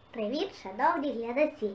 Привіт, шановні глядачі!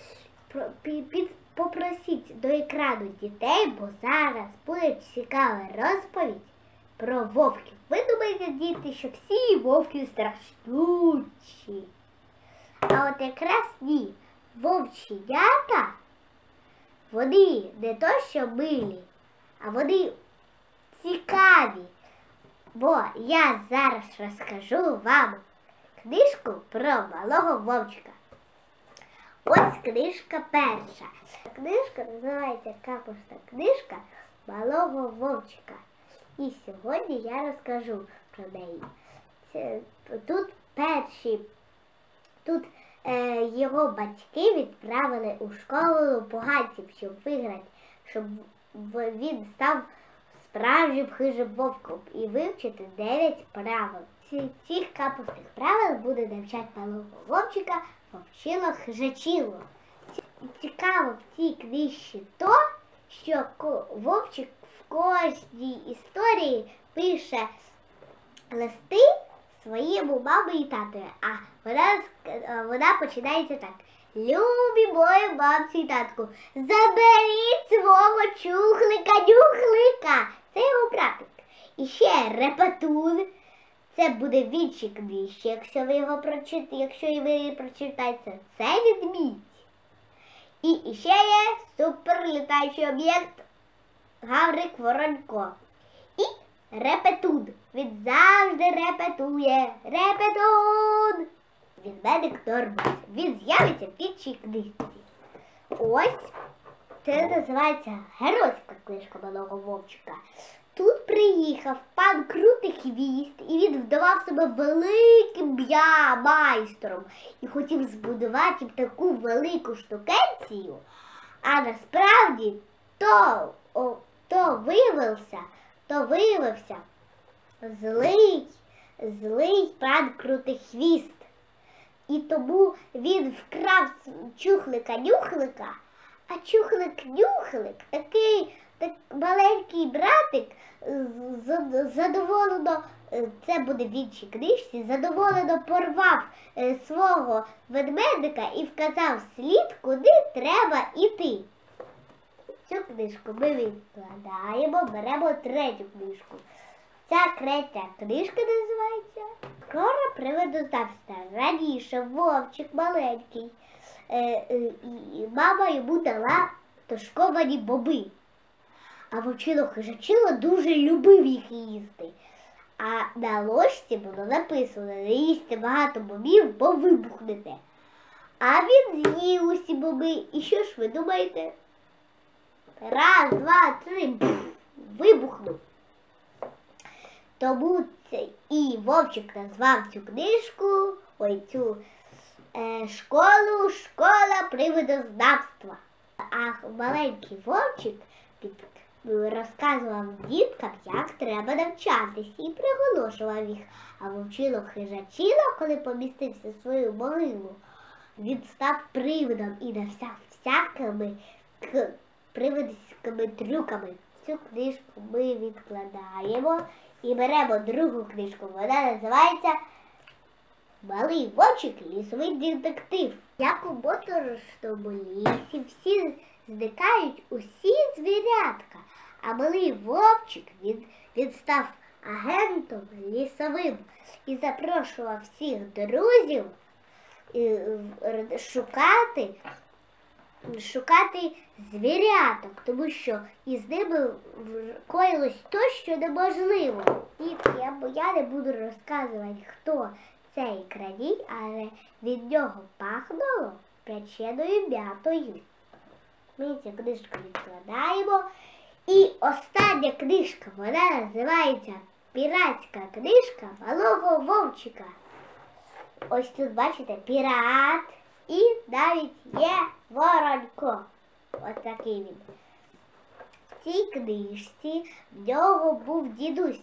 Попросіть до екрану дітей, бо зараз буде цікава розповідь про вовків. Ви думаєте, діти, що всі вовки страшнючі? А от якраз ні. Вовченята, вони не то що милі, а вони цікаві. Бо я зараз розкажу вам книжку про малого вовчика. Ось книжка перша. Книжка називається «Капуста книжка малого вовчика». І сьогодні я розкажу про неї. Тут його батьки відправили у школу поганців, щоб він став справжнім хижим вовком і вивчити 9 правил. Цих капустних правил буде навчати малого вовчика вовчило хижачило. Цікаво в цій книжці то, що вовчик в кожній історії пише листи своєму мамі і татові, а вона починається так. Любі мої мамці і татку, заберіть свого чухлика-нюхлика. Це його братик. І ще Репетун. Це буде в іншій книжці, якщо ви її прочитаєте. Це ведмідь. І ще є суперлітаючий об'єкт Гаврик Воронько. І Репетун. Він завжди репетує. Репетун! Ведмедик Тормоз. Він з'явиться в іншій книжці. Ось це називається геройська книжка малого вовчика. Тут приїхав пан Крутий Хвіст, і він вдавав себе великим майстром і хотів збудувати їм таку велику штукенцію, а насправді то виявився злий пан Крутий Хвіст. І тому він вкрав чухлика-нюхлика, а чухлик-нюхлик, такий маленький братик, задоволено, це буде в іншій книжці, задоволено порвав свого ведмедика і вказав слід, куди треба йти. Цю книжку ми відкладаємо, беремо третю книжку. Ця третя книжка називається «Скоро привидознавства». Раніше вовчик маленький, і мама йому дала тушковані боби. А вовчило-хижачило дуже любив їх їсти. А на ложці було написано: не їсти багато бобів, бо вибухнете. А він з'їв усі боби. І що ж ви думаєте? Раз, два, три, вибухнув. Тому і вовчик назвав цю книжку, цю школу «Школа привидознавства». А маленький вовчик розказував діткам, як треба навчатися, і приголошував їх. А вовчило-хижачило, коли помістився в свою могилу, він став привидом і навчав всякими привидськими трюками. Цю книжку ми відкладаємо і беремо другу книжку. Вона називається «Малий вовчик лісовий детектив». Як у моторошному лісі всі зникають усі звірятка, а малий вовчик він став агентом лісовим і запрошував всіх друзів шукати звіряток, тому що із ними коїлось то, що неможливо. Я не буду розказувати, хто цей крадій, але від нього пахнуло печеною м'ятою. Ми цю книжку відкладаємо. І остання книжка, вона називається «Піратська книжка малого вовчика». Ось тут, бачите, пірат і навіть є Воронько. Ось такий він. В цій книжці в нього був дідусь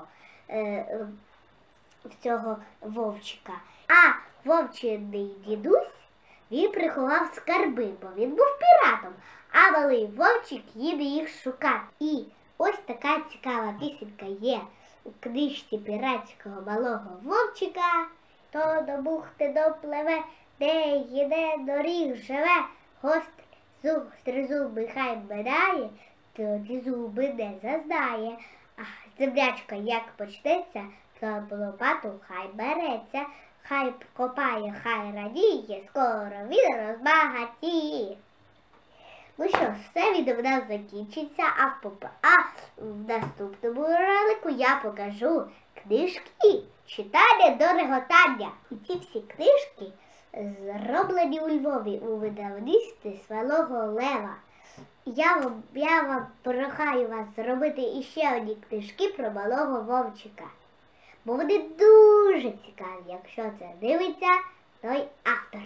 цього вовчика. А вовчиний дідусь, він приховав скарби, бо він був піратом, а малий вовчик їде їх шукати. І ось така цікава пісенька є у книжці піратського малого вовчика. То до бухти допливе, де їде доріг живе, гострі зуби хай бирає, тоді зуби не зазнає. А землячка як почнеться, то лопату хай береться, хай копає, хай радіє, скоро він розбагатіє. Ну що ж, все відео в нас закінчиться, а в наступному ролику я покажу книжки «Читання до реготання». І ці всі книжки зроблені у Львові у видавництві Святого Лева. Я вам прохаю вас зробити іще одні книжки про малого вовчика. Бо вони дуже цікаві, якщо це дивиться той автор.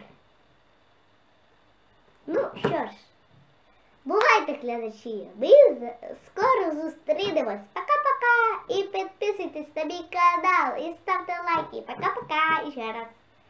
Ну що ж, бувайте, глядачі, ми скоро зустрінемось. Пока-пока! І підписуйтесь на мій канал, і ставте лайки. Пока-пока! І ще раз.